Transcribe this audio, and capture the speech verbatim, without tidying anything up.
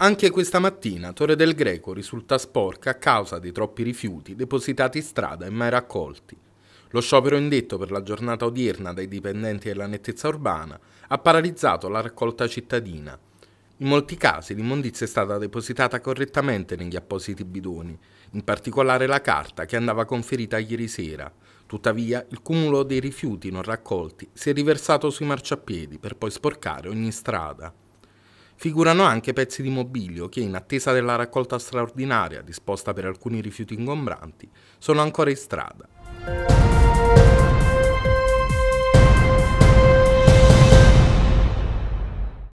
Anche questa mattina Torre del Greco risulta sporca a causa dei troppi rifiuti depositati in strada e mai raccolti. Lo sciopero indetto per la giornata odierna dai dipendenti della nettezza urbana ha paralizzato la raccolta cittadina. In molti casi l'immondizia è stata depositata correttamente negli appositi bidoni, in particolare la carta che andava conferita ieri sera. Tuttavia, il cumulo dei rifiuti non raccolti si è riversato sui marciapiedi per poi sporcare ogni strada. Figurano anche pezzi di mobilio che, in attesa della raccolta straordinaria disposta per alcuni rifiuti ingombranti, sono ancora in strada.